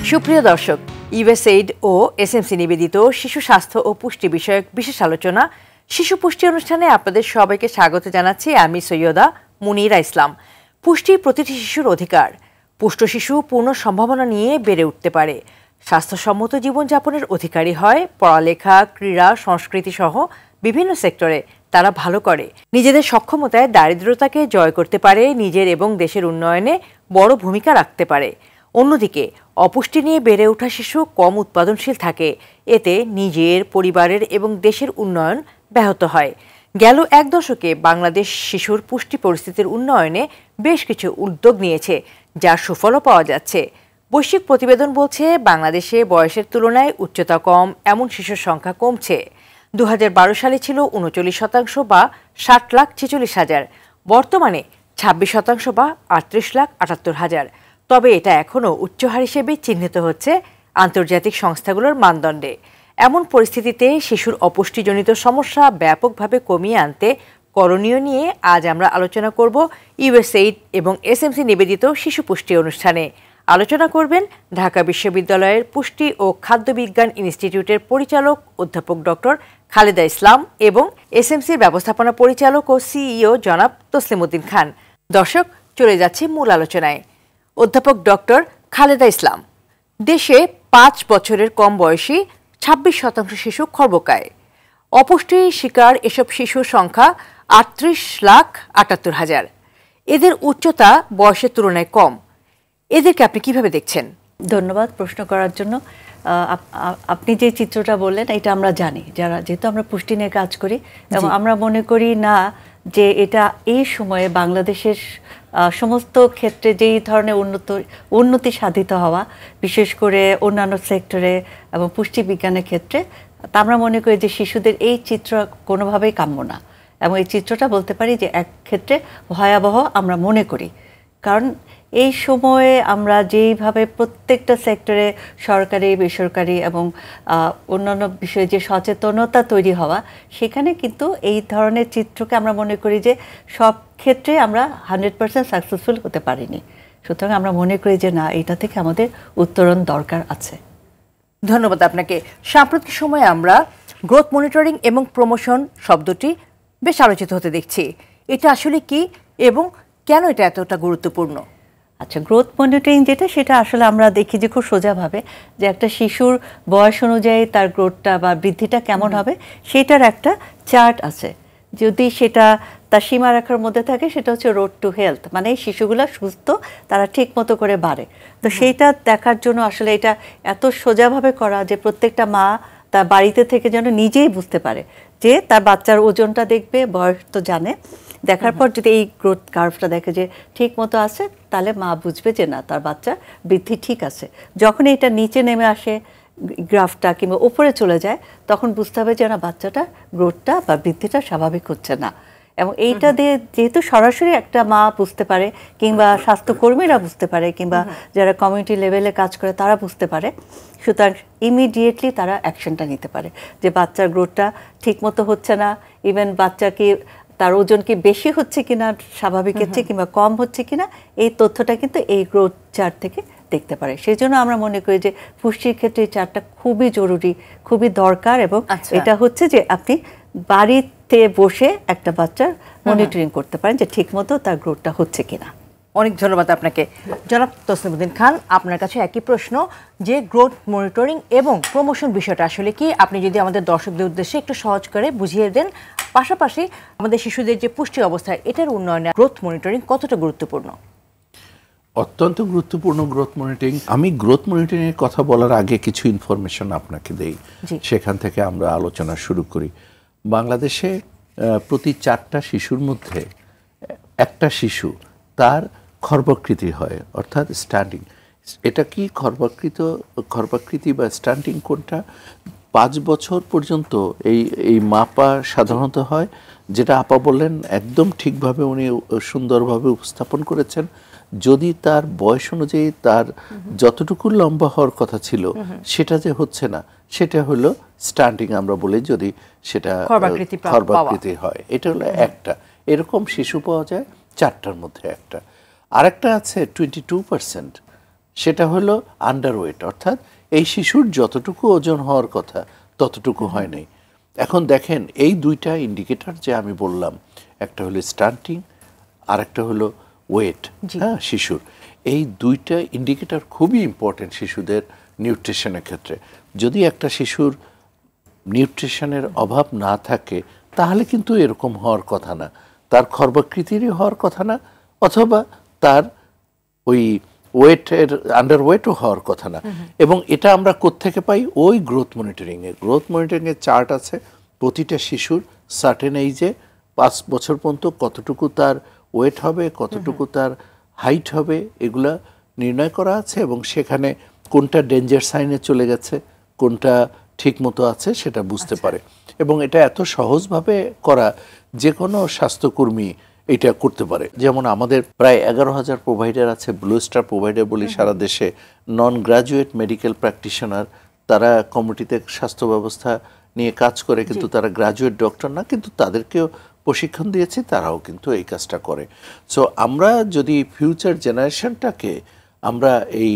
সুপ্রিয় দর্শক, ইউএসএইড ও এসএমসি নিবেদিত শিশু স্বাস্থ্য ও পুষ্টি বিষয়ক বিশেষ আলোচনা শিশু পুষ্টি অনুষ্ঠানে আপনাদের সবাইকে স্বাগত জানাচ্ছি। আমি সৈয়দা মুনিরা ইসলাম। পুষ্টি প্রতিটি শিশুর অধিকার। পুষ্ট শিশু পূর্ণ সম্ভাবনা নিয়ে বেড়ে উঠতে পারে, স্বাস্থ্যসম্মত জীবনযাপনের অধিকারী হয়, পড়ালেখা, ক্রীড়া, সংস্কৃতি সহ বিভিন্ন সেক্টরে তারা ভালো করে, নিজেদের সক্ষমতায় দারিদ্রতাকে জয় করতে পারে, নিজের এবং দেশের উন্নয়নে বড় ভূমিকা রাখতে পারে। অন্যদিকে অপুষ্টি নিয়ে বেড়ে ওঠা শিশু কম উৎপাদনশীল থাকে, এতে নিজের, পরিবারের এবং দেশের উন্নয়ন ব্যাহত হয়। গেল এক দশকে বাংলাদেশ শিশুর পুষ্টি পরিস্থিতির উন্নয়নে বেশ কিছু উদ্যোগ নিয়েছে, যার সুফলও পাওয়া যাচ্ছে। বৈশ্বিক প্রতিবেদন বলছে বাংলাদেশে বয়সের তুলনায় উচ্চতা কম এমন শিশুর সংখ্যা কমছে। 2012 সালে ছিল 39% বা 60,46,000, বর্তমানে 26% বা 38,78,000। তবে এটা এখনও উচ্চহার হিসেবে চিহ্নিত হচ্ছে আন্তর্জাতিক সংস্থাগুলোর মানদণ্ডে। এমন পরিস্থিতিতে শিশুর অপুষ্টিজনিত সমস্যা ব্যাপকভাবে কমিয়ে আনতে করণীয় নিয়ে আজ আমরা আলোচনা করব ইউএসএইড এবং এসএমসি নিবেদিত শিশু পুষ্টি অনুষ্ঠানে। আলোচনা করবেন ঢাকা বিশ্ববিদ্যালয়ের পুষ্টি ও খাদ্য বিজ্ঞান ইনস্টিটিউটের পরিচালক অধ্যাপক ডক্টর খালেদা ইসলাম এবং এসএমসির ব্যবস্থাপনা পরিচালক ও সিইও জনাব তসলিম উদ্দিন খান। দর্শক, চলে যাচ্ছে মূল আলোচনায়। অধ্যাপক ডক্টর খালেদা ইসলাম, দেশে 5 বছরের কম বয়সী 26% শিশু খর্বকায়। অপুষ্টির শিকার এসব শিশুর সংখ্যা 38,78,000। এদের উচ্চতা বয়সের তুলনায় কম। এদেরকে আপনি কিভাবে দেখছেন? ধন্যবাদ প্রশ্ন করার জন্য। আপনি যে চিত্রটা বললেন এটা আমরা জানি, যেহেতু আমরা পুষ্টি নিয়ে কাজ করি, এবং আমরা মনে করি না যে এটা এই সময়ে বাংলাদেশের সমস্ত ক্ষেত্রে যেই ধরনের উন্নতি সাধিত হওয়া, বিশেষ করে অন্যান্য সেক্টরে এবং পুষ্টি বিজ্ঞানের ক্ষেত্রে, তা আমরা মনে করি যে শিশুদের এই চিত্র কোনোভাবেই কাম্য না। এবং এই চিত্রটা বলতে পারি যে এক ক্ষেত্রে ভয়াবহ আমরা মনে করি, কারণ এই সময়ে আমরা যেইভাবে প্রত্যেকটা সেক্টরে সরকারি, বেসরকারি এবং অন্যান্য বিষয়ে যে সচেতনতা তৈরি হওয়া, সেখানে কিন্তু এই ধরনের চিত্রকে আমরা মনে করি যে সব ক্ষেত্রে আমরা 100% সাকসেসফুল হতে পারিনি। সুতরাং আমরা মনে করি যে না, এটা থেকে আমাদের উত্তরণ দরকার আছে। ধন্যবাদ আপনাকে। সাম্প্রতিক সময়ে আমরা গ্রোথ মনিটরিং এবং প্রমোশন শব্দটি বেশ আলোচিত হতে দেখছি। এটা আসলে কি এবং কেন এটা এতটা গুরুত্বপূর্ণ? আচ্ছা, গ্রোথ মনিটরিং যেটা, সেটা আসলে আমরা দেখি যে খুব সোজাভাবে যে একটা শিশুর বয়স অনুযায়ী তার গ্রোথটা বা বৃদ্ধিটা কেমন হবে সেটার একটা চার্ট আছে। যদি সেটা তার সীমারেখার মধ্যে থাকে, সেটা হচ্ছে রোড টু হেলথ, মানে এই শিশুগুলো সুস্থ, তারা ঠিক মতো করে বাড়ে। তো সেইটা দেখার জন্য আসলে এটা এত সোজাভাবে করা যে প্রত্যেকটা মা তার বাড়িতে থেকে যেন নিজেই বুঝতে পারে যে তার বাচ্চার ওজনটা দেখবে, বয়স তো জানে, দেখার পর যদি এই গ্রোথ কার্ভটা দেখে যে ঠিক মতো আছে, তাহলে মা বুঝবে যে না, তার বাচ্চা বৃদ্ধি ঠিক আছে। যখন এটা নিচে নেমে আসে গ্রাফটা কিংবা উপরে চলে যায়, তখন বুঝতে হবে যে না, বাচ্চাটা গ্রোথটা বা বৃদ্ধিটা স্বাভাবিক হচ্ছে না। এবং এইটা দিয়ে যেহেতু সরাসরি একটা মা বুঝতে পারে, কিংবা স্বাস্থ্যকর্মীরা বুঝতে পারে, কিংবা যারা কমিউনিটি লেভেলে কাজ করে তারা বুঝতে পারে, সুতরাং ইমিডিয়েটলি তারা অ্যাকশনটা নিতে পারে যে বাচ্চার গ্রোথটা ঠিক মতো হচ্ছে না, ইভেন বাচ্চা কি তার ওজন কি বেশি হচ্ছে কিনা স্বাভাবিক হচ্ছে, কিংবা কম হচ্ছে কিনা, এই তথ্যটা কিন্তু এই গ্রোথ চার্ট থেকে দেখতে পারে। সেই জন্য আমরা মনে করি যে পুষ্টির ক্ষেত্রে এই চার্টটা খুবই জরুরি, খুবই দরকার। এবং এটা হচ্ছে যে আপনি বাড়িতে বসে একটা বাচ্চার মনিটরিং করতে পারেন যে ঠিকমতো তার গ্রোথটা হচ্ছে কিনা। অনেক ধন্যবাদ আপনাকে। জনাব তসলিম উদ্দিন খান, আপনার কাছে একই প্রশ্ন যে গ্রোথ মনিটরিং এবং প্রমোশন বিষয়টা আসলে কি, আপনি যদি আমাদের দর্শকদের উদ্দেশ্যে একটু সহজ করে বুঝিয়ে দেন। পাশাপাশি আমাদের শিশুদের যে পুষ্টি অবস্থা, এটার উন্নয়নে গ্রোথ মনিটরিং কতটা গুরুত্বপূর্ণ? অত্যন্ত গুরুত্বপূর্ণ গ্রোথ মনিটরিং। আমি গ্রোথ মনিটরিং এর কথা বলার আগে কিছু ইনফরমেশন আপনাকে দেই, সেখান থেকে আমরা আলোচনা শুরু করি। বাংলাদেশে প্রতি 4টা শিশুর মধ্যে একটা শিশু তার খর্বাকৃতি হয়, অর্থাৎ স্ট্যান্ডিং। এটা কি খর্বাকৃতি বা স্ট্যান্ডিং কোনটা? 5 বছর পর্যন্ত এই মাপা সাধারণত হয়, যেটা আপা বললেন একদম ঠিকভাবে উনি সুন্দরভাবে উপস্থাপন করেছেন। যদি তার বয়স অনুযায়ী তার যতটুকু লম্বা হওয়ার কথা ছিল সেটা যে হচ্ছে না, সেটা হলো স্ট্যান্ডিং আমরা বলি, যদি সেটা খর্বাকৃতি হয়। এটা হলো একটা। এরকম শিশু পাওয়া যায় 4টার মধ্যে একটা। আরেকটা আছে 22%, সেটা হলো আন্ডারওয়েট, অর্থাৎ এই শিশুর যতটুকু ওজন হওয়ার কথা ততটুকু হয় নাই। এখন দেখেন এই দুইটা ইন্ডিকেটর যে আমি বললাম, একটা হলো স্টান্টিং আর একটা হলো ওয়েট, হ্যাঁ, শিশুর এই দুইটা ইন্ডিকেটর খুবই ইম্পর্টেন্ট শিশুদের নিউট্রিশনের ক্ষেত্রে। যদি একটা শিশুর নিউট্রিশনের অভাব না থাকে তাহলে কিন্তু এরকম হওয়ার কথা না, তার খর্বাকৃতিরই হওয়ার কথা না, অথবা তার ওই ওয়েটের আন্ডার ওয়েটও হওয়ার কথা না। এবং এটা আমরা কোত্থেকে পাই? ওই গ্রোথ মনিটরিংয়ে। গ্রোথ মনিটরিংয়ের চার্ট আছে প্রতিটা শিশুর সার্টেন এইজে 5 বছর পর্যন্ত কতটুকু তার ওয়েট হবে, কতটুকু তার হাইট হবে, এগুলা নির্ণয় করা আছে এবং সেখানে কোনটা ডেঞ্জার সাইনে চলে গেছে, কোনটা ঠিক মতো আছে সেটা বুঝতে পারে। এবং এটা এত সহজভাবে করা যে কোনো স্বাস্থ্যকর্মী এটা করতে পারে। যেমন আমাদের প্রায় 11,000 প্রোভাইডার আছে, ব্লু স্টার প্রোভাইডার বলি সারা দেশে, নন গ্রাজুয়েট মেডিকেল প্র্যাকটিশনার, তারা কমিটিতে স্বাস্থ্য ব্যবস্থা নিয়ে কাজ করে, কিন্তু তারা গ্রাজুয়েট ডক্টর না, কিন্তু তাদেরকেও প্রশিক্ষণ দিয়েছি, তারাও কিন্তু এই কাজটা করে। সো আমরা যদি ফিউচার জেনারেশনটাকে আমরা এই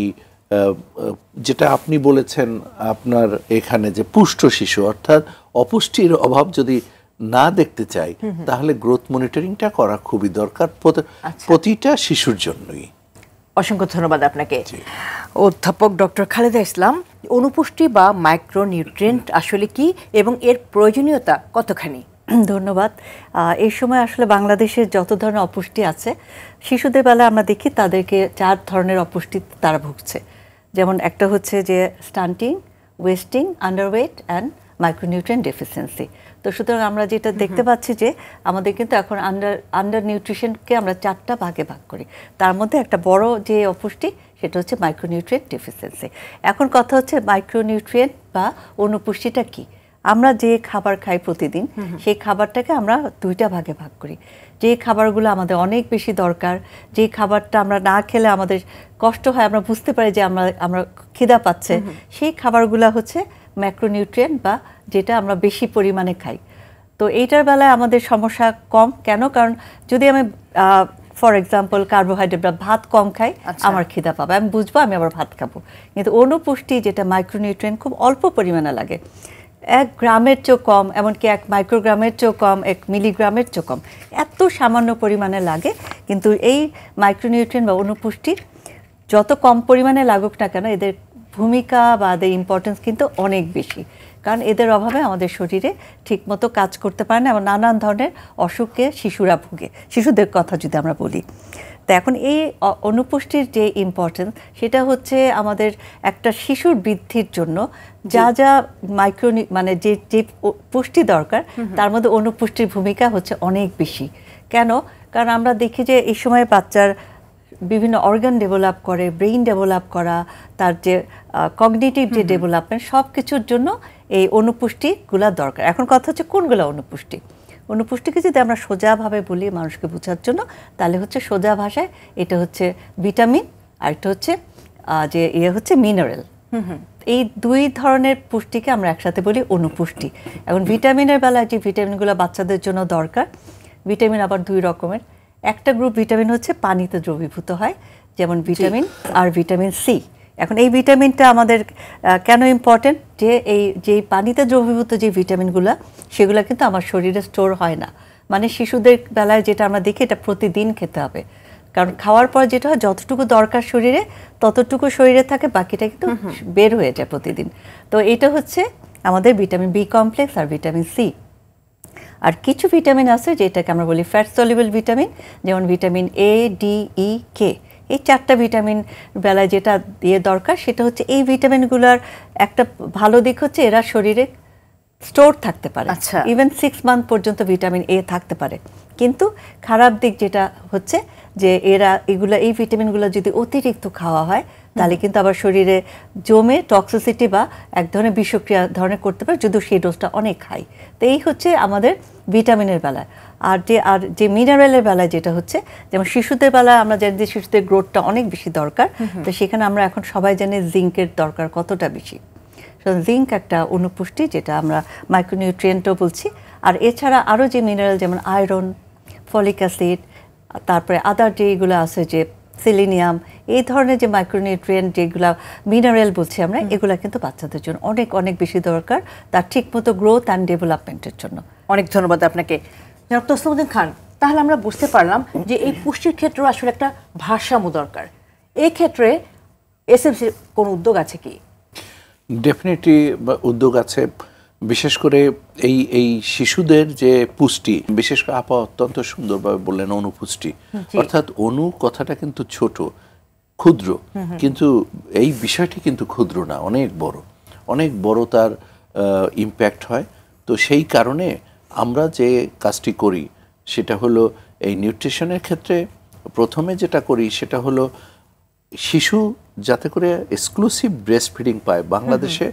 যেটা আপনি বলেছেন আপনার এখানে যে পুষ্ট শিশু অর্থাৎ অপুষ্টির অভাব যদি না দেখতে চাই তাহলে গ্রোথ মনিটরিংটা করা খুবই দরকার প্রতিটা শিশুর জন্যই। অসংখ্য ধন্যবাদ আপনাকে অধ্যাপক ডক্টর খালেদা ইসলাম। অনুপুষ্টি বা মাইক্রোনিউট্রিয়েন্ট আসলে কি এবং এর প্রয়োজনীয়তা কতখানি? ধন্যবাদ। এই সময় আসলে বাংলাদেশের যত ধরনের অপুষ্টি আছে শিশুদের বেলায় আমরা দেখি তাদেরকে 4 ধরনের অপুষ্টি তারা ভুগছে। যেমন একটা হচ্ছে যে stunting, wasting, underweight and micronutrient deficiency. তো সুতরাং আমরা যেটা দেখতে পাচ্ছি যে আমাদের কিন্তু এখন আন্ডার নিউট্রিশনকে আমরা 4টা ভাগে ভাগ করি। তার মধ্যে একটা বড় যে অপুষ্টি সেটা হচ্ছে মাইক্রোনিউট্রিয়েন্ট ডেফিসিয়েন্সি। এখন কথা হচ্ছে মাইক্রোনিউট্রিয়েন্ট বা অনুপুষ্টিটা কি? আমরা যে খাবার খাই প্রতিদিন সেই খাবারটাকে আমরা 2টা ভাগে ভাগ করি। যে খাবারগুলো আমাদের অনেক বেশি দরকার, যে খাবারটা আমরা না খেলে আমাদের কষ্ট হয়, আমরা বুঝতে পারি যে আমরা খিদা পাচ্ছে, সেই খাবারগুলো হচ্ছে ম্যাক্রোনিউট্রিয়েন্ট বা যেটা আমরা বেশি পরিমাণে খাই। তো এইটার বেলায় আমাদের সমস্যা কম। কেন? কারণ যদি আমি ফর এক্সাম্পল কার্বোহাইড্রেট বা ভাত কম খাই, আমার খিদা পাবে, আমি বুঝবো, আমি আবার ভাত খাবো। কিন্তু অনুপুষ্টি যেটা মাইক্রোনিউট্রিয়েন্ট খুব অল্প পরিমাণে লাগে, 1 গ্রামের চেয়েও কম, এমনকি 1 মাইক্রোগ্রামের চেয়েও কম, 1 মিলিগ্রামের চেয়েও কম, এত সামান্য পরিমাণে লাগে। কিন্তু এই মাইক্রোনিউট্রিয়েন্ট বা অনুপুষ্টি যত কম পরিমাণে লাগুক না কেন, এদের ভূমিকা বা এদের ইম্পর্টেন্স কিন্তু অনেক বেশি। কারণ এদের অভাবে আমাদের শরীরে ঠিকমতো কাজ করতে পারে না এবং নানান ধরনের অসুখে শিশুরা ভুগে। শিশুদের কথা যদি আমরা বলি, তো এখন এই অনুপুষ্টির যে ইম্পর্টেন্স সেটা হচ্ছে আমাদের একটা শিশুর বৃদ্ধির জন্য যা যা মানে যে পুষ্টি দরকার তার মধ্যে অনুপুষ্টির ভূমিকা হচ্ছে অনেক বেশি। কেন? কারণ আমরা দেখি যে এই সময় বাচ্চার বিভিন্ন অর্গান ডেভেলপ করে, ব্রেইন ডেভেলপ করা, তার যে কগনিটিভ যে ডেভেলপমেন্ট, সব কিছুর জন্য এই অনুপুষ্টিগুলো দরকার। এখন কথা হচ্ছে কোনগুলো অনুপুষ্টি? অনুপুষ্টিকে যদি আমরা সোজাভাবে বলি মানুষকে বোঝার জন্য, তাহলে হচ্ছে সোজা ভাষায় এটা হচ্ছে ভিটামিন, আর এটা হচ্ছে যে হচ্ছে মিনারেল। এই 2 ধরনের পুষ্টিকে আমরা একসাথে বলি অনুপুষ্টি। এখন ভিটামিনের বেলায় যে ভিটামিনগুলো বাচ্চাদের জন্য দরকার, ভিটামিন আবার 2 রকমের। একটা গ্রুপ ভিটামিন হচ্ছে পানিতে দ্রবীভূত হয়, যেমন ভিটামিন আর ভিটামিন সি। এখন এই ভিটামিনটা আমাদের কেন ইম্পর্টেন্ট? যে পানিতে দ্রবীভূত যে ভিটামিনগুলো সেগুলো কিন্তু আমার শরীরে স্টোর হয় না। মানে শিশুদের বেলায় যেটা আমরা দেখি এটা প্রতিদিন খেতে হবে, কারণ খাওয়ার পর যেটা হয় যতটুকু দরকার শরীরে ততটুকু শরীরে থাকে, বাকিটা কিন্তু বের হয়ে যায় প্রতিদিন। তো এটা হচ্ছে আমাদের ভিটামিন বি কমপ্লেক্স আর ভিটামিন সি। আর কিছু ভিটামিন আছে যেটাকে আমরা বলি ফ্যাট সলিউবল ভিটামিন, যেমন vitamin A, D, E, K. এই 4টা ভিটামিন বেলায় যেটা দিয়ে দরকার সেটা হচ্ছে এই ভিটামিনগুলোর একটা ভালো দিক হচ্ছে এরা শরীরে স্টোর থাকতে পারে, ইভেন 6 মান্থ পর্যন্ত ভিটামিন এ থাকতে পারে। কিন্তু খারাপ দিক যেটা হচ্ছে যে এই ভিটামিনগুলো যদি অতিরিক্ত খাওয়া হয় তাহলে কিন্তু আবার শরীরে জমে টক্সিসিটি বা এক ধরনের বিষক্রিয়া ধরনের করতে পারে, যদিও সেই ডোজটা অনেক হাই। তো এই হচ্ছে আমাদের ভিটামিনের বেলায়। আর যে মিনারেলের বেলায় যেটা হচ্ছে, যেমন শিশুদের বেলায় আমরা জানি যে শিশুদের গ্রোথটা অনেক বেশি দরকার, তো সেখানে আমরা এখন সবাই জানি জিঙ্কের দরকার কতটা বেশি। জিঙ্ক একটা অনুপুষ্টি, যেটা আমরা মাইক্রোনিউট্রিয়েন্টও বলছি। আর এছাড়া আরও যে মিনারেল যেমন আয়রন, ফলিক অ্যাসিড, তারপরে আদার যেগুলো আছে যে সেলিনিয়াম, এই ধরনের যে মাইক্রোনিউট্রিয়েন্ট যেগুলো মিনারেল বলছি আমরা, এগুলা কিন্তু বাচ্চাদের জন্য অনেক অনেক বেশি দরকার তার ঠিকমতো গ্রোথ অ্যান্ড ডেভেলপমেন্টের জন্য। অনেক ধন্যবাদ আপনাকে জনাব তসলিমউদ্দিন খান। তাহলে আমরা বুঝতে পারলাম যে এই পুষ্টির ক্ষেত্রে আসলে একটা ভারসাম্য দরকার। এই ক্ষেত্রে এসএমসির কোন উদ্যোগ আছে কি? ডেফিনেটলি উদ্যোগ আছে, বিশেষ করে এই শিশুদের যে পুষ্টি, বিশেষ করে আপা অত্যন্ত সুন্দরভাবে বললেন অনুপুষ্টি, অর্থাৎ অনু কথাটা কিন্তু ছোট ক্ষুদ্র, কিন্তু এই বিষয়টি কিন্তু ক্ষুদ্র না, অনেক বড় তার ইম্প্যাক্ট হয়। তো সেই কারণে আমরা যে কাজটি করি সেটা হলো এই নিউট্রিশনের ক্ষেত্রে প্রথমে যেটা করি সেটা হলো শিশু যাতে করে এক্সক্লুসিভ ব্রেস্ট ফিডিং পায়। বাংলাদেশে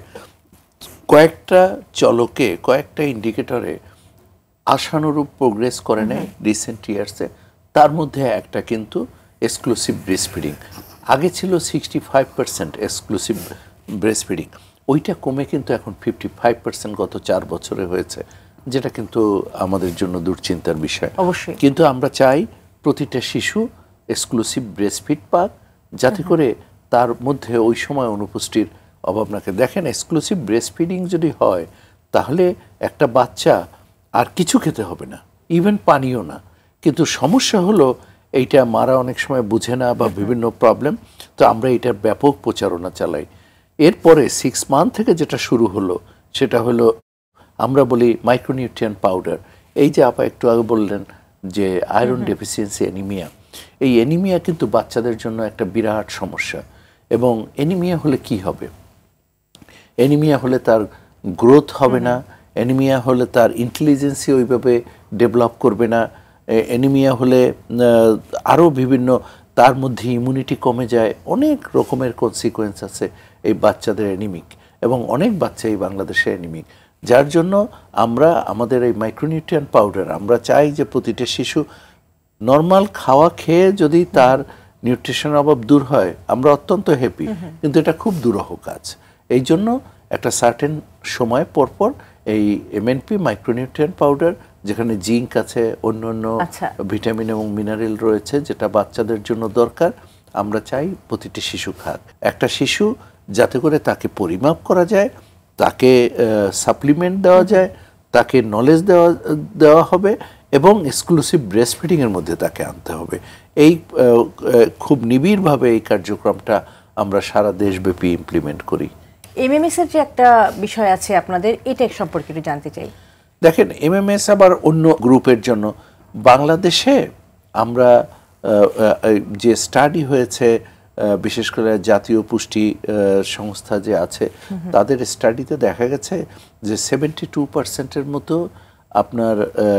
কয়েকটা চলকে, কয়েকটা ইন্ডিকেটরে আশানুরূপ প্রোগ্রেস করে নেয় রিসেন্ট ইয়ার্সে, তার মধ্যে একটা কিন্তু এক্সক্লুসিভ ব্রেস্ট ফিডিং। আগে ছিল 65% এক্সক্লুসিভ ব্রেস্ট ফিডিং, ওইটা কমে কিন্তু এখন 55% গত 4 বছরে হয়েছে, যেটা কিন্তু আমাদের জন্য দুশ্চিন্তার বিষয়। অবশ্যই। কিন্তু আমরা চাই প্রতিটা শিশু এক্সক্লুসিভ ব্রেস্ট ফিড পাক, যাতে করে তার মধ্যে ওই সময় অনুপুষ্টির অভাব না থাকে। দেখেন, এক্সক্লুসিভ ব্রেস্ট ফিডিং যদি হয় তাহলে একটা বাচ্চা আর কিছু খেতে হবে না, ইভেন পানিও না। কিন্তু সমস্যা হলো এইটা মারা অনেক সময় বুঝে না বা বিভিন্ন প্রবলেম, তো আমরা এটার ব্যাপক প্রচারণা চালাই। এরপরে 6 মান্থ থেকে যেটা শুরু হলো সেটা হলো আমরা বলি মাইক্রোনিউট্রিয়েন্ট পাউডার। এই যে আপা একটু আগে বললেন যে আয়রন ডেফিসিয়েন্সি অ্যানিমিয়া, এই অ্যানিমিয়া কিন্তু বাচ্চাদের জন্য একটা বিরাট সমস্যা। এবং অ্যানিমিয়া হলে কি হবে? অ্যানিমিয়া হলে তার গ্রোথ হবে না, অ্যানিমিয়া হলে তার ইন্টেলিজেন্সি ওইভাবে ডেভেলপ করবে না, অ্যানিমিয়া হলে আরও বিভিন্ন, তার মধ্যে ইমিউনিটি কমে যায়, অনেক রকমের কনসিকোয়েন্স আছে এই বাচ্চাদের অ্যানিমিক, এবং অনেক বাচ্চাই বাংলাদেশে অ্যানিমিক। যার জন্য আমরা আমাদের এই মাইক্রোনিউট্রিয়েন্ট পাউডার আমরা চাই যে প্রতিটা শিশু নর্মাল খাওয়া খেয়ে যদি তার নিউট্রিশন অভাব দূর হয় আমরা অত্যন্ত হ্যাপি, কিন্তু এটা খুব দুরূহ কাজ। এই জন্য একটা সার্টেন সময় পরপর এই এমএনপি মাইক্রোনিউট্রিয়েন্ট পাউডার, যেখানে জিঙ্ক আছে, অন্য অন্য ভিটামিন এবং মিনারেল রয়েছে যেটা বাচ্চাদের জন্য দরকার, আমরা চাই প্রতিটি শিশু খাক। একটা শিশু যাতে করে তাকে পরিমাপ করা যায়, তাকে সাপ্লিমেন্ট দেওয়া যায়, তাকে নলেজ দেওয়া হবে, এবং এক্সক্লুসিভ ব্রেস্ট ফিডিংয়ের মধ্যে তাকে আনতে হবে। এই খুব নিবিড়ভাবে এই কার্যক্রমটা আমরা সারা দেশব্যাপী ইমপ্লিমেন্ট করি। এমএমএস এর যে একটা বিষয় আছে আপনাদের, এটা সম্পর্কে একটু জানতে চাই। দেখেন, এমএমএস আবার অন্য গ্রুপের জন্য। বাংলাদেশে আমরা যে স্টাডি হয়েছে, বিশেষ করে জাতীয় পুষ্টি সংস্থা যে আছে তাদের স্টাডিতে দেখা গেছে যে 72%-এর মতো আপনার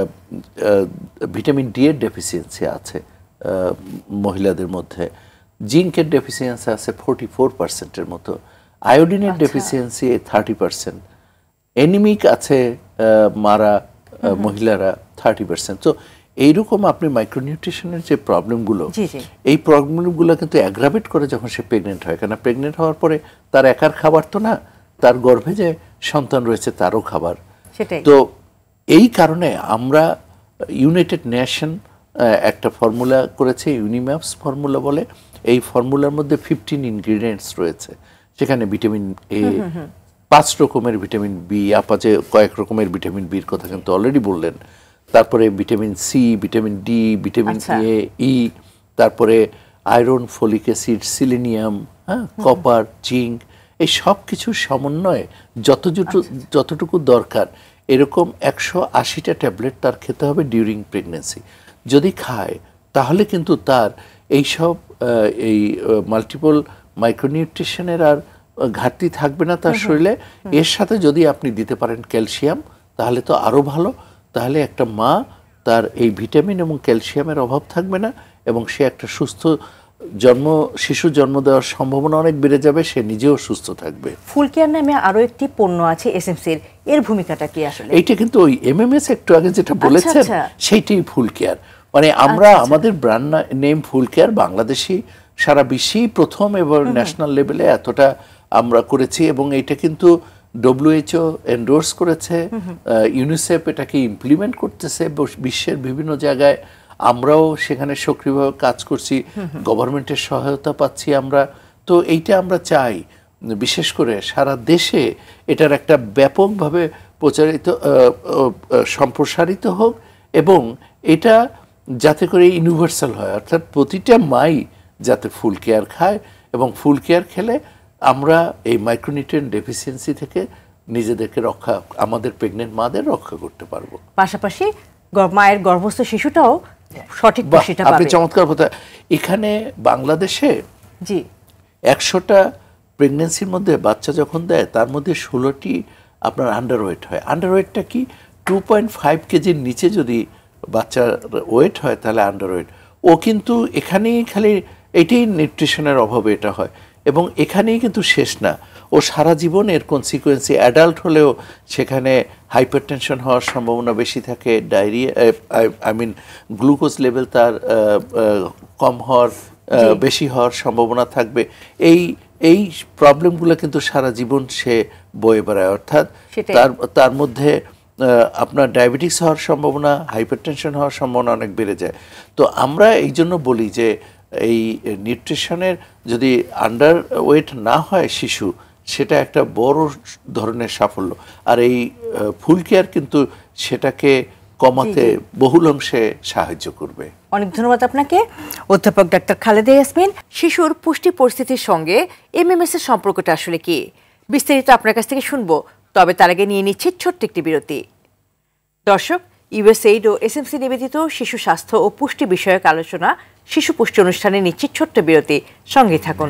ভিটামিন ডি এর ডেফিসিয়েন্সি আছে মহিলাদের মধ্যে, জিঙ্কের ডেফিসিয়েন্সি আছে 44%-এর মতো, আয়োডিনের ডেফিসিয়েন্সি 30%, অ্যানিমিক আছে মারা মহিলারা 30%। তো এইরকম আপনি মাইক্রোনিউট্রিশনের যে প্রবলেমগুলো, এই প্রবলেমগুলো কিন্তু অ্যাগ্রাভেট করে যখন সে প্রেগনেন্ট হয়। কেন, প্রেগনেন্ট হওয়ার পরে তার একার খাবার তো না, তার গর্ভে যে সন্তান রয়েছে তারও খাবার। তো এই কারণে আমরা ইউনাইটেড নেশন একটা ফর্মুলা করেছে, ইউনিম্যাপস ফর্মুলা বলে। এই ফর্মুলার মধ্যে 15 ইনগ্রিডিয়েন্টস রয়েছে, সেখানে ভিটামিন এ, 5 রকমের ভিটামিন বি, আপা যে কয়েক রকমের ভিটামিন বির কথা কিন্তু অলরেডি বললেন, তারপরে vitamin C, vitamin D, vitamin A, E, তারপরে iron, folic acid, selenium, copper, zinc, এই সব কিছুর সমন্বয়ে যতটুকু দরকার এরকম 180টা ট্যাবলেট তার খেতে হবে ডিউরিং প্রেগনেন্সি। যদি খায় তাহলে কিন্তু তার এইসব এই মাল্টিপল মাইক্রোনিউট্রিশনের আর ঘাটতি থাকবে না তার শরীরে। এর সাথে যদি আপনি দিতে পারেন ক্যালসিয়াম তাহলে তো আরও ভালো। তাহলে একটা মা তার এই ভিটামিন এবং ক্যালসিয়ামের অভাব থাকবে না, এবং সে একটা সুস্থ শিশু জন্ম দেওয়ার সম্ভাবনা অনেক বেড়ে যাবে, সে নিজেও সুস্থ থাকবে। ফুল কেয়ার নামে আরো একটি পণ্য আছে এসএমসির, এর ভূমিকাটা কি আসলে? এইটা কিন্তু ওই এমএমএস একটু আগে যেটা বলেছেন সেইটাই ফুল কেয়ার। মানে আমরা আমাদের ব্র্যান্ড নেম ফুল কেয়ার বাংলাদেশি সারা বিশ্বেই প্রথম এবং ন্যাশনাল লেভেলে এতটা আমরা করেছি, এবং এটা কিন্তু WHO এন্ডোর্স করেছে, ইউনিসেফ এটাকে ইমপ্লিমেন্ট করতেছে বিশ্বের বিভিন্ন জায়গায়। আমরাও সেখানে সক্রিয়ভাবে কাজ করছি, গভর্নমেন্টের সহায়তা পাচ্ছি আমরা। তো এইটা আমরা চাই বিশেষ করে সারা দেশে এটার একটা ব্যাপকভাবে সম্প্রসারিত হোক এবং এটা যাতে করে ইউনিভার্সাল হয়, অর্থাৎ প্রতিটা মাই যাতে ফুল কেয়ার খায় এবং ফুল কেয়ার খেলে আমরা এই মাইক্রোনিউট্রিয়েন্ট ডেফিসিয়েন্সি থেকে নিজেদেরকে আমাদের প্রেগনেন্ট মাদের রক্ষা করতে পারবো। পাশাপাশি মায়ের গর্ভস্থ শিশুটাও সঠিক পুষ্টিটা পাবে। আপনি চমৎকার কথা। এখানে বাংলাদেশে জি 100টা প্রেগন্যান্সির মধ্যে বাচ্চা যখন দেয় তার মধ্যে 16টি আপনার আন্ডারওয়েট হয়। আন্ডারওয়েটটা কি 2.5 কেজির নিচে যদি বাচ্চার ওয়েট হয় তাহলে আন্ডারওয়েট। ও কিন্তু এখানেই খালি এটাই নিউট্রিশনের অভাবে এটা হয় এবং এখানেই কিন্তু শেষ না, ও সারা জীবন এর কনসিকুয়েন্সে অ্যাডাল্ট হলেও সেখানে হাইপারটেনশন হওয়ার সম্ভাবনা বেশি থাকে, ডায়রিয়া গ্লুকোজ লেভেল তার কম হওয়ার বেশি হওয়ার সম্ভাবনা থাকবে। এই প্রবলেমগুলো কিন্তু সারা জীবন সে বয়ে বেড়ায়, অর্থাৎ তার মধ্যে আপনার ডায়াবেটিস হওয়ার সম্ভাবনা, হাইপারটেনশন হওয়ার সম্ভাবনা অনেক বেড়ে যায়। তো আমরা এই জন্য বলি যে এই নিউট্রিশনের যদি আন্ডার ওয়েট না হয় শিশু, সেটা একটা বড় ধরনের সাফল্য। আর এই ফুল কেয়ার কিন্তু সেটাকে কমাতে বহুল অংশে সাহায্য করবে। অনেক ধন্যবাদ আপনাকে অধ্যাপক ডাক্তার খালেদা ইয়াসমিন। শিশুর পুষ্টি পরিস্থিতির সঙ্গে এমএমএস এর সম্পর্কটা আসলে কি, বিস্তারিত আপনার কাছ থেকে শুনবো, তবে তার আগে নিয়ে নিচ্ছি ছোট্ট একটি বিরতি। দর্শক, ইউএসএইড ও এসএমসি নিবেদিত শিশু স্বাস্থ্য ও পুষ্টি বিষয়ক আলোচনা শিশু পুষ্টি অনুষ্ঠানে নিচ্ছি ছোট্ট বিরতি, সঙ্গে থাকুন।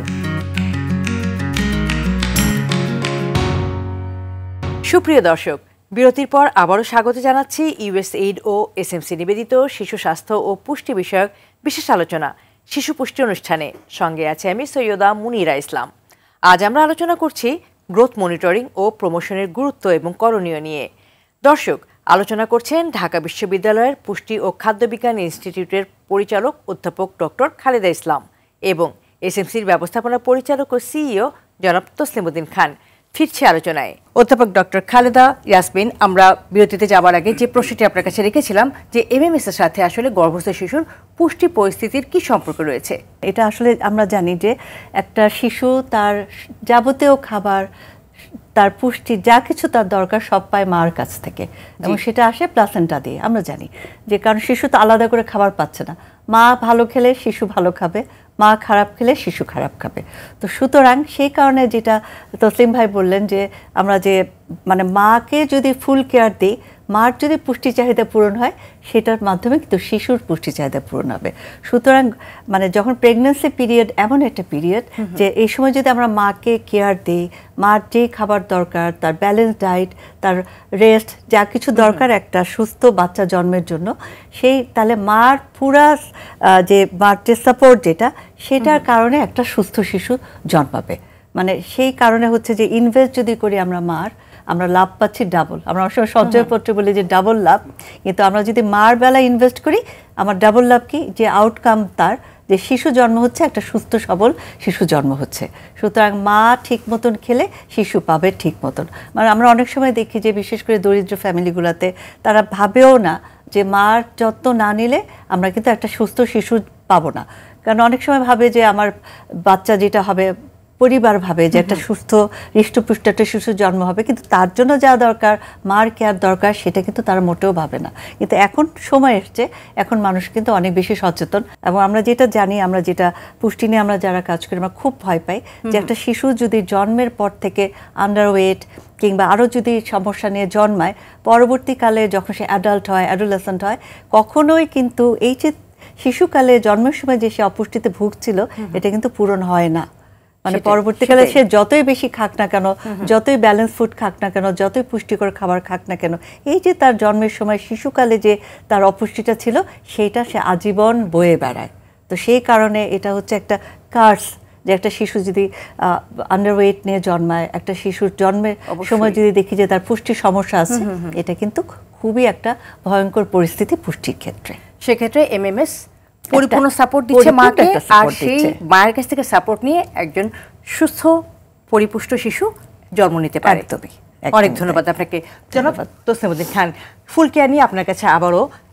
সুপ্রিয় দর্শক, বিরতির পর আবারও স্বাগত জানাচ্ছি ইউএসএইড ও এসএমসি নিবেদিত শিশু স্বাস্থ্য ও পুষ্টি বিষয়ক বিশেষ আলোচনা শিশু পুষ্টি অনুষ্ঠানে। সঙ্গে আছে আমি সৈয়দা মুনিরা ইসলাম। আজ আমরা আলোচনা করছি গ্রোথ মনিটরিং ও প্রমোশনের গুরুত্ব এবং করণীয় নিয়ে। দর্শক, আলোচনা করছেন ঢাকা বিশ্ববিদ্যালয়ের পুষ্টি ও খাদ্য বিজ্ঞান ইনস্টিটিউটের পরিচালক অধ্যাপক ডক্টর খালেদা ইসলাম এবং এসএমসির ব্যবস্থাপনা পরিচালক ও সিইও জনাব তসলিম উদ্দিন খান। ফিরছি আলোচনায়। অধ্যাপক ডক্টর খালেদা ইয়াসমিন, আমরা বিরতিতে যাবার আগে যে প্রশ্নটি আপনার কাছে রেখেছিলাম যে এমএমএস এর সাথে আসলে গর্ভস্থ শিশুর পুষ্টি পরিস্থিতির কি সম্পর্ক রয়েছে? এটা আসলে আমরা জানি যে একটা শিশু তার যাবতীয় খাবার, তার পুষ্টি যা কিছু তার দরকার সব পায় মার কাছ থেকে, এবং সেটা আসে প্লাসেন্টা দিয়ে। আমরা জানি যে কারণ শিশু তো আলাদা করে খাবার পাচ্ছে না, মা ভালো খেলে শিশু ভালো খাবে, মা খারাপ খেলে শিশু খারাপ খাবে। তো সুতরাং সেই কারণে যেটা তসলিম ভাই বললেন যে আমরা যে মানে মাকে যদি ফুল কেয়ার দিই, মার যদি পুষ্টি চাহিদা পূরণ হয়, সেটার মাধ্যমে কিন্তু শিশুর পুষ্টি চাহিদা পূরণ হবে। সুতরাং মানে যখন প্রেগন্যান্সি পিরিয়ড এমন একটা পিরিয়ড যে এই সময় যদি আমরা মাকে কেয়ার দিই, মার যে খাবার দরকার, তার ব্যালেন্স ডায়েট, তার রেস্ট, যা কিছু দরকার একটা সুস্থ বাচ্চা জন্মের জন্য, সেই তাহলে মার পুরা যে মার যে সাপোর্ট যেটা, সেটার কারণে একটা সুস্থ শিশু জন্মাবে। মানে সেই কারণে হচ্ছে যে ইনভেস্ট যদি করি আমরা লাভ পাচ্ছি ডাবল। আমরা অনেক সময় সঞ্চয়পত্রে বলি যে ডাবল লাভ, কিন্তু আমরা যদি মার বেলায় ইনভেস্ট করি, আমার ডাবল লাভ কি, যে আউটকাম তার যে শিশু জন্ম হচ্ছে, একটা সুস্থ সবল শিশু জন্ম হচ্ছে। সুতরাং মা ঠিক মতন খেলে শিশু পাবে ঠিক মতন। মানে আমরা অনেক সময় দেখি যে বিশেষ করে দরিদ্র ফ্যামিলিগুলোতে তারা ভাবেও না যে মার যত্ন না নিলে আমরা কিন্তু একটা সুস্থ শিশু পাবো না। কারণ অনেক সময় ভাবে যে আমার বাচ্চা যেটা হবে, পরিবার ভাবে যে একটা সুস্থ হৃষ্টপুষ্ট একটা শিশুর জন্ম হবে, কিন্তু তার জন্য যা দরকার, মার কেয়ার দরকার, সেটা কিন্তু তারা মোটেও ভাবে না। কিন্তু এখন সময় এসছে, এখন মানুষ কিন্তু অনেক বেশি সচেতন, এবং আমরা যেটা জানি, আমরা যেটা পুষ্টি নিয়ে আমরা যারা কাজ করি, আমরা খুব ভয় পাই যে একটা শিশু যদি জন্মের পর থেকে আন্ডারওয়েট কিংবা আরও যদি সমস্যা নিয়ে জন্মায়, পরবর্তীকালে যখন সে অ্যাডাল্ট হয়, অ্যাডোলেসেন্ট হয়, কখনোই কিন্তু এই যে শিশুকালে জন্মের সময় যে সে অপুষ্টিতে ভুগছিল, এটা কিন্তু পূরণ হয় না। মানে পরবর্তীকালে সে যতই বেশি খাক না কেন, যতই ব্যালেন্স ফুড খাক না কেন, যতই পুষ্টিকর খাবার খাক না কেন, এই যে তার জন্মের সময় শিশুকালে যে তার অপুষ্টিটা ছিল, সেইটা সে আজীবন বয়ে বেড়ায়। তো সেই কারণে এটা হচ্ছে একটা কার্স, যে একটা শিশু যদি আন্ডারওয়েট নিয়ে জন্মায়, একটা শিশুর জন্মের সময় যদি দেখি যে তার পুষ্টির সমস্যা আছে, এটা কিন্তু খুবই একটা ভয়ঙ্কর পরিস্থিতি পুষ্টির ক্ষেত্রে। সেক্ষেত্রে এমএমএস পরিপূর্ণ সাপোর্ট দিচ্ছে মাকে, আর সেই মায়ের কাছ থেকে সাপোর্ট নিয়ে একজন সুস্থ পরিপুষ্ট শিশু জন্ম নিতে পারে। একদমই। অনেক ধন্যবাদ আপনাকে জনাব তসলিম উদ্দিন খান। ফুল কেয়ার নিয়ে আপনার কাছে আবারও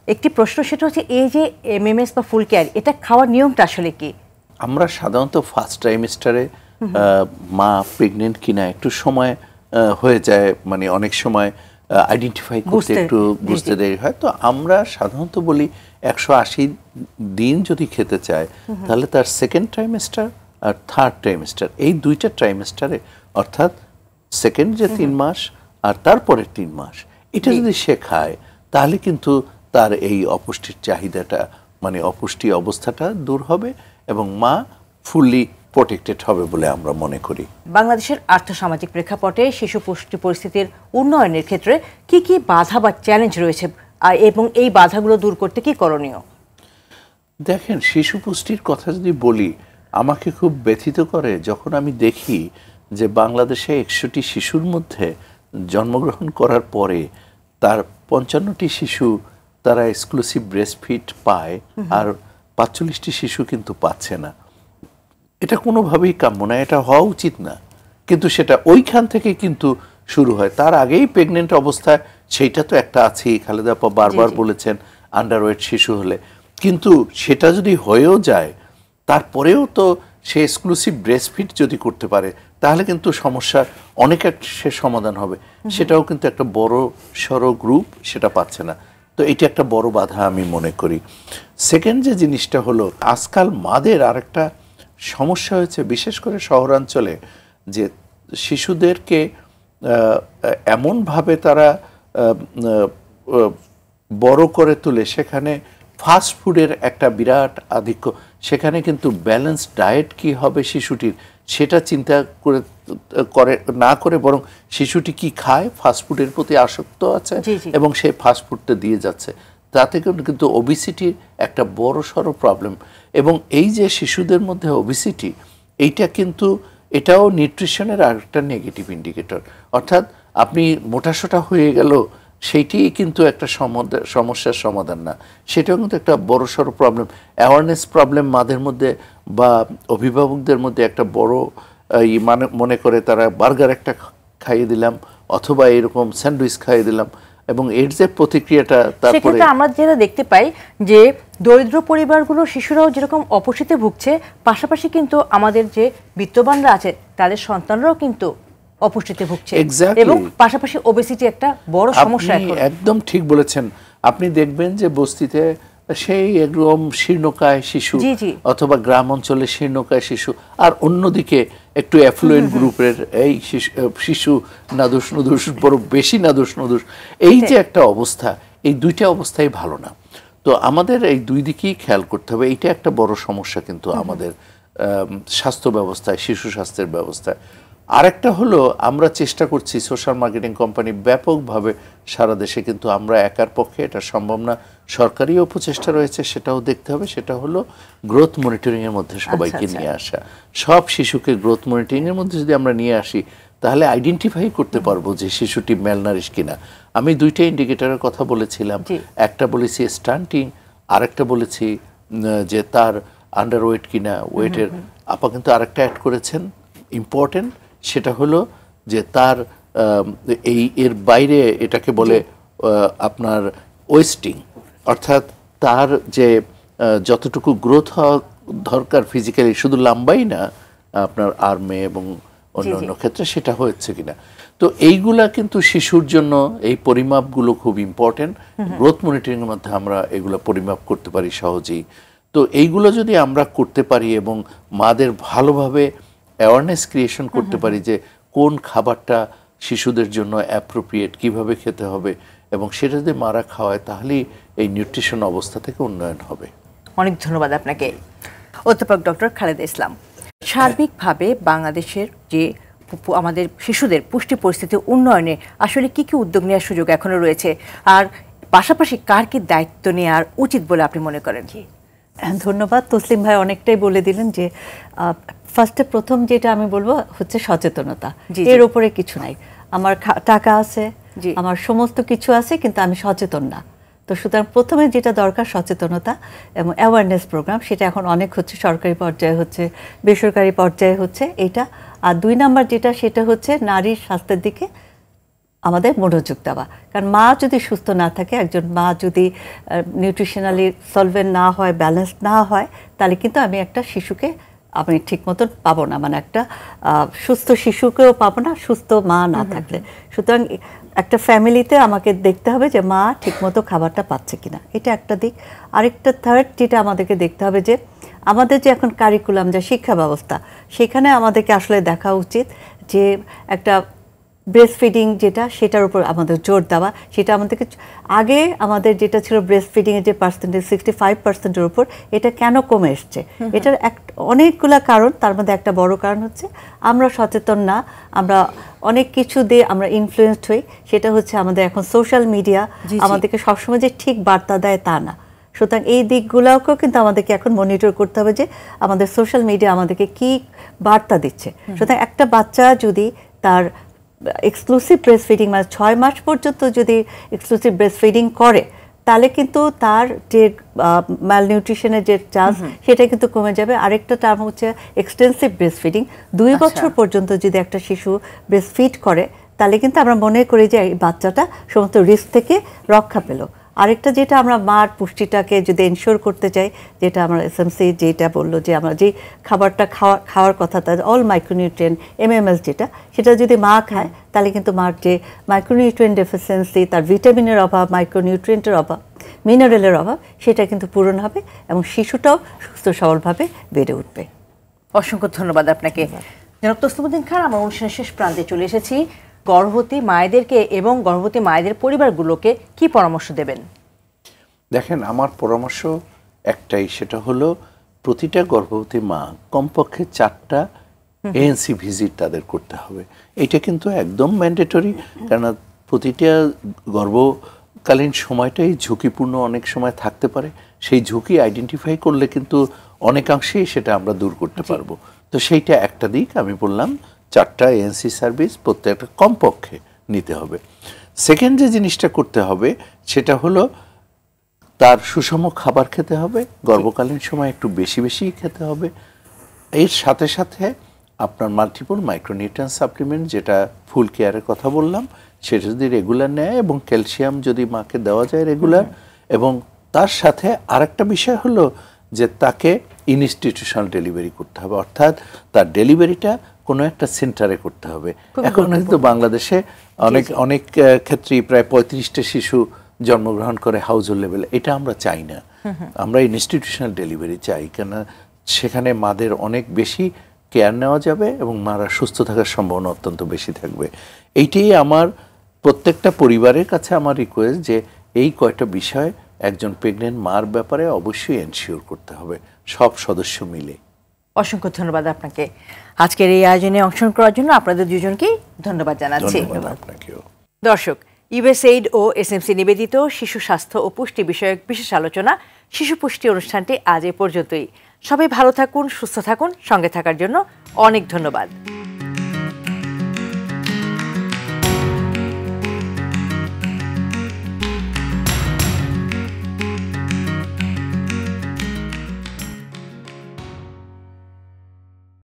একটি প্রশ্ন, সেটা হচ্ছে এই যে এমএমএস বা ফুল কেয়ার, এটা খাওয়ার নিয়মটা আসলে কি? আমরা সাধারণত ফার্স্ট ট্রাইমেস্টারে মা প্রেগনেন্ট কিনা একটু সময় হয়ে যায়, মানে অনেক সময় আইডেন্টিফাই করতে একটু বুঝতে দেরি হয়। তো আমরা সাধারণত বলি 180 দিন যদি খেতে চায় তাহলে তার সেকেন্ড ট্রাইমেস্টার আর থার্ড ট্রাইমেস্টার, এই দুইটা ট্রাইমেস্টারে, অর্থাৎ সেকেন্ড যে 3 মাস আর তারপরে 3 মাস, এটা যদি সে খায় তাহলে কিন্তু তার এই অপুষ্টির চাহিদাটা, মানে অপুষ্টি অবস্থাটা দূর হবে এবং মা ফুললি প্রোটেক্টেড হবে বলে আমরা মনে করি। বাংলাদেশের আর্থসামাজিক প্রেক্ষাপটে শিশু পুষ্টি পরিস্থিতির উন্নয়নের ক্ষেত্রে কি কি বাধা বা চ্যালেঞ্জ রয়েছে এবং এই বাধাগুলো দূর করতে কি করণীয়? দেখেন, শিশু পুষ্টির কথা যদি বলি, আমাকে খুব ব্যথিত করে যখন আমি দেখি যে বাংলাদেশে 100টি শিশুর মধ্যে জন্মগ্রহণ করার পরে তার 55টি শিশু তারা এক্সক্লুসিভ ব্রেস্টফিড পায় আর 45টি শিশু কিন্তু পাচ্ছে না। এটা কোনোভাবেই কাম্য না, এটা হওয়া উচিত না, কিন্তু সেটা ওইখান থেকে কিন্তু শুরু হয়। তার আগেই প্রেগনেন্ট অবস্থায় সেইটা তো একটা আছেই, খালেদা আপা বারবার বলেছেন আন্ডারওয়েট শিশু হলে, কিন্তু সেটা যদি হয়েও যায় তারপরেও তো সে এক্সক্লুসিভ ব্রেস্টফিড যদি করতে পারে তাহলে কিন্তু সমস্যার অনেক সে সমাধান হবে। সেটাও কিন্তু একটা বড় সড়ো গ্রুপ সেটা পাচ্ছে না, তো এটা একটা বড় বাধা আমি মনে করি। সেকেন্ড যে জিনিসটা হলো, আজকাল মাদের আরেকটা সমস্যা হয়েছে, বিশেষ করে শহরাঞ্চলে, যে শিশুদেরকে এমনভাবে তারা বড় করে তোলে, সেখানে ফাস্ট ফুডের একটা বিরাট আধিক্য। সেখানে কিন্তু ব্যালেন্স ডায়েট কি হবে শিশুটির সেটা চিন্তা করে না করে বরং শিশুটি কি খায়, ফাস্ট ফুডের প্রতি আসক্ত আছে এবং সেই ফাস্ট ফুডটা দিয়ে যাচ্ছে। তাতে কিন্তু ওবিসিটির একটা বড় সড়ো প্রবলেম। এবং এই যে শিশুদের মধ্যে ওবিসিটি, এইটা কিন্তু এটাও নিউট্রিশনের আরেকটা নেগেটিভ ইন্ডিকেটর। অর্থাৎ আপনি মোটাসোটা হয়ে গেল সেইটি কিন্তু একটা সমস্যার সমাধান না, সেটাও কিন্তু একটা বড় সড়ো প্রবলেম। অ্যাওয়ারনেস প্রবলেম মাদের মধ্যে বা অভিভাবকদের মধ্যে একটা বড় মনে করে তারা বার্গার একটা খাইয়ে দিলাম অথবা এরকম স্যান্ডউইচ খাইয়ে দিলাম, এবং এর যে প্রতিক্রিয়াটা, তারপরে আমরা যেটা দেখতে পাই যে দরিদ্র পরিবারগুলো শিশুরাও যেরকম অপুষ্টিতে ভুগছে, পাশাপাশি কিন্তু আমাদের যে বিত্তবানরা আছে তাদের সন্তানরাও কিন্তু অপুষ্টিতে ভুগছে এবং পাশাপাশি ওবেসিটি একটা বড় সমস্যা। একদম ঠিক বলেছেন। আপনি দেখবেন যে বস্তিতে সেই একদম শীর্ণকায় শিশু অথবা গ্রাম অঞ্চলে শীর্ণকায় শিশু, আর অন্যদিকে একটু অ্যাফ্লুয়েন্ট গ্রুপের এই শিশু নাদুস নুদুস, বড় বেশি নাদুস নুদুস। এই যে একটা অবস্থা, এই দুইটা অবস্থাই ভালো না। তো আমাদের এই দুই দিকেই খেয়াল করতে হবে। এইটা একটা বড় সমস্যা কিন্তু আমাদের স্বাস্থ্য ব্যবস্থায়, শিশু স্বাস্থ্যের ব্যবস্থায়। আরেকটা হলো, আমরা চেষ্টা করছি সোশ্যাল মার্কেটিং কোম্পানি ব্যাপকভাবে সারা দেশে, কিন্তু আমরা একার পক্ষে এটা সম্ভব না, সরকারি উপচেষ্টা রয়েছে, সেটাও দেখতে হবে। সেটা হলো গ্রোথ মনিটরিংয়ের মধ্যে সবাইকে নিয়ে আসা। সব শিশুকে গ্রোথ মনিটরিংয়ের মধ্যে যদি আমরা নিয়ে আসি তাহলে আইডেন্টিফাই করতে পারবো যে শিশুটি ম্যালনারিশ কিনা। আমি দুইটা ইন্ডিকেটরের কথা বলেছিলাম, একটা বলেছি স্টান্টিং, আরেকটা বলেছি যে তার আন্ডারওয়েট কিনা, ওয়েটের। আপা কিন্তু আরেকটা অ্যাড করেছেন ইম্পর্টেন্ট, সেটা হলো যে তার এর বাইরে এটাকে বলে আপনার ওয়েস্টিং, অর্থাৎ তার যে যতটুকু গ্রোথ হওয়া দরকার ফিজিক্যালি, শুধু লম্বাই না, আপনার আর্মে এবং অন্যান্য ক্ষেত্রে সেটা হয়েছে কিনা। তো এইগুলা কিন্তু শিশুর জন্য এই পরিমাপগুলো খুব ইম্পর্টেন্ট। গ্রোথ মনিটরিংয়ের মধ্যে আমরা এগুলো পরিমাপ করতে পারি সহজেই। তো এইগুলো যদি আমরা করতে পারি এবং মাদের ভালোভাবে অ্যাওয়ারনেস ক্রিয়েশন করতে পারি যে কোন খাবারটা শিশুদের জন্য অ্যাপ্রোপ্রিয়েট, কিভাবে খেতে হবে, এবং সেটা যদি মারা খাওয়ায় তাহলেই এই নিউট্রিশন অবস্থা থেকে উন্নয়ন হবে। অনেক ধন্যবাদ আপনাকে অধ্যাপক ডক্টর খালেদা ইসলাম। সার্বিকভাবে বাংলাদেশের যে আমাদের শিশুদের পুষ্টি পরিস্থিতি উন্নয়নে আসলে কি কি উদ্যোগ নেওয়ার সুযোগ এখনো রয়েছে, আর পাশাপাশি কার কি দায়িত্ব নেওয়ার উচিত বলে আপনি মনে করেন? ধন্যবাদ। তসলিম ভাই অনেকটাই বলে দিলেন। যে ফার্স্টে প্রথম যেটা আমি বলবো হচ্ছে সচেতনতা। এর উপরে কিছু নাই। আমার টাকা আছে, আমার সমস্ত কিছু আছে, কিন্তু আমি সচেতন না। তো সুতরাং প্রথমে যেটা দরকার সচেতনতা এবং অ্যাওয়ারনেস প্রোগ্রাম, সেটা এখন অনেক হচ্ছে, সরকারি পর্যায়ে হচ্ছে, বেসরকারি পর্যায়ে হচ্ছে এইটা। আর 2 নাম্বার যেটা, সেটা হচ্ছে নারীর স্বাস্থ্যের দিকে আমাদের মনোযোগ দেওয়া। কারণ মা যদি সুস্থ না থাকে, একজন মা যদি নিউট্রিশনালি সলভেন্ট না হয়, ব্যালেন্স না হয়, তাহলে কিন্তু আমি একটা শিশুকে আমি ঠিক মতন পাবো না, মানে একটা সুস্থ শিশুকেও পাবো না সুস্থ মা না থাকলে। সুতরাং একটা ফ্যামিলিতে আমাকে দেখতে হবে যে মা ঠিকমতো খাবারটা পাচ্ছে কিনা, এটা একটা দিক। আরেকটা থার্ড যেটা আমাদেরকে দেখতে হবে যে আমাদের যে এখন কারিকুলাম, যে শিক্ষা ব্যবস্থা, সেখানে আমাদেরকে আসলে দেখা উচিত যে একটা ব্রেস্ট ফিডিং যেটা, সেটার উপর আমাদের জোর দেওয়া। সেটা আমাদেরকে আগে আমাদের যেটা ছিল ব্রেস্ট ফিডিংয়ের যে পার্সেন্টেজ 65%-এর উপর, এটা কেন কমে এসছে? এটার অনেকগুলা কারণ। তার মধ্যে একটা বড় কারণ হচ্ছে আমরা সচেতন না, আমরা অনেক কিছু দিয়ে আমরা ইনফ্লুয়েসড হই। সেটা হচ্ছে আমাদের এখন সোশ্যাল মিডিয়া আমাদেরকে সবসময় যে ঠিক বার্তা দেয় তা না। সুতরাং এই দিকগুলোকেও কিন্তু আমাদেরকে এখন মনিটর করতে হবে যে আমাদের সোশ্যাল মিডিয়া আমাদেরকে কি বার্তা দিচ্ছে। সুতরাং একটা বাচ্চা যদি তার এক্সক্লুসিভ ব্রেস্ট ফিডিং, মানে 6 মাস পর্যন্ত যদি এক্সক্লুসিভ ব্রেস্ট ফিডিং করে, তাহলে কিন্তু তার যে ম্যালনিউট্রিশনের যে চান্স, সেটা কিন্তু কমে যাবে। আরেকটা টার্ম হচ্ছে এক্সটেন্সিভ ব্রেস্ট ফিডিং। 2 বছর পর্যন্ত যদি একটা শিশু ব্রেস্ট ফিড করে, তাহলে কিন্তু আমরা মনে করি যে এই বাচ্চাটা সমস্ত রিস্ক থেকে রক্ষা পেল। আরেকটা যেটা আমরা মার পুষ্টিটাকে যদি এনশিওর করতে চাই, যেটা আমরা এসএমসি যেটা বললো যে আমরা যে খাবারটা খাওয়ার কথা, তার অল মাইক্রোনিউট্রিয়েন্ট MMS যেটা, সেটা যদি মা খায়, তাহলে কিন্তু মার যে মাইক্রোনিউট্রিয়েন্ট ডেফিসিয়েন্সি, তার ভিটামিনের অভাব, মাইক্রোনিউট্রিয়েন্টের অভাব, মিনারেলের অভাব, সেটা কিন্তু পূরণ হবে এবং শিশুটাও সুস্থ সবলভাবে বেড়ে উঠবে। অসংখ্য ধন্যবাদ আপনাকে জনাব তসলিমউদ্দিন খান। আমরা অনুষ্ঠানের শেষ প্রান্তে চলে এসেছি। গর্ভবতী মায়েদেরকে এবং গর্ভবতী মায়েদের পরিবারগুলোকে কি পরামর্শ দেবেন? দেখেন, আমার পরামর্শ একটাই, সেটা হলো প্রতিটা গর্ভবতী মা কমপক্ষে 4টা ANC ভিজিট তাদের করতে হবে। এটা কিন্তু একদম ম্যান্ডেটরি, কেন প্রতিটা গর্ভকালীন সময়টাই ঝুঁকিপূর্ণ অনেক সময় থাকতে পারে। সেই ঝুঁকি আইডেন্টিফাই করলে কিন্তু অনেকাংশেই সেটা আমরা দূর করতে পারবো। তো সেইটা একটা দিক। আমি বললাম 4টা ANC সার্ভিস প্রত্যেকটা কমপক্ষে নিতে হবে। সেকেন্ড যে জিনিসটা করতে হবে সেটা হলো তার সুষম খাবার খেতে হবে, গর্ভকালীন সময় একটু বেশি বেশি খেতে হবে। এর সাথে সাথে আপনার মাল্টিপল মাইক্রোনিউট্রিয়েন্ট সাপ্লিমেন্ট, যেটা ফুল কেয়ারের কথা বললাম, সেটা যদি রেগুলার নেয় এবং ক্যালসিয়াম যদি মাকে দেওয়া যায় রেগুলার, এবং তার সাথে আরেকটা বিষয় হলো যে তাকে ইনস্টিটিউশনাল ডেলিভারি করতে হবে, অর্থাৎ তার ডেলিভারিটা কোনো একটা সেন্টারে করতে হবে। এখন কিন্তু বাংলাদেশে অনেক ক্ষেত্রেই প্রায় 35টা শিশু জন্মগ্রহণ করে হাউজহোল্ড লেভেলে। এটা আমরা চাই না, আমরা ইনস্টিটিউশনাল ডেলিভারি চাই, কেন সেখানে মাদের অনেক বেশি কেয়ার নেওয়া যাবে এবং মারা সুস্থ থাকার সম্ভাবনা অত্যন্ত বেশি থাকবে। এইটাই আমার প্রত্যেকটা পরিবারের কাছে আমার রিকোয়েস্ট যে এই কয়টা বিষয় একজন প্রেগনেন্ট মার ব্যাপারে অবশ্যই এনশিওর করতে হবে সব সদস্য মিলে। অসংখ্য ধন্যবাদ আপনাকে। আজকের এই আয়োজনে অংশগ্রহণ করার জন্য আপনাদের দুজনকেই ধন্যবাদ জানাচ্ছি। আপনাকেও। দর্শক, USAID ও SMC নিবেদিত শিশু স্বাস্থ্য ও পুষ্টি বিষয়ক বিশেষ আলোচনা শিশু পুষ্টি অনুষ্ঠানটি আজ এ পর্যন্তই। সবাই ভালো থাকুন, সুস্থ থাকুন। সঙ্গে থাকার জন্য অনেক ধন্যবাদ।